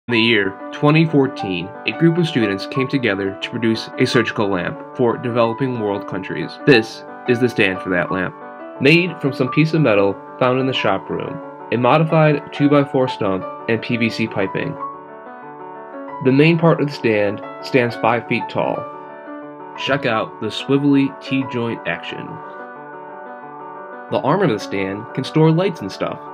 In the year 2014, a group of students came together to produce a surgical lamp for developing world countries. This is the stand for that lamp. Made from some piece of metal found in the shop room, a modified 2x4 stump, and PVC piping. The main part of the stand stands 5 feet tall. Check out the swivelly T-joint action. The arm of the stand can store lights and stuff.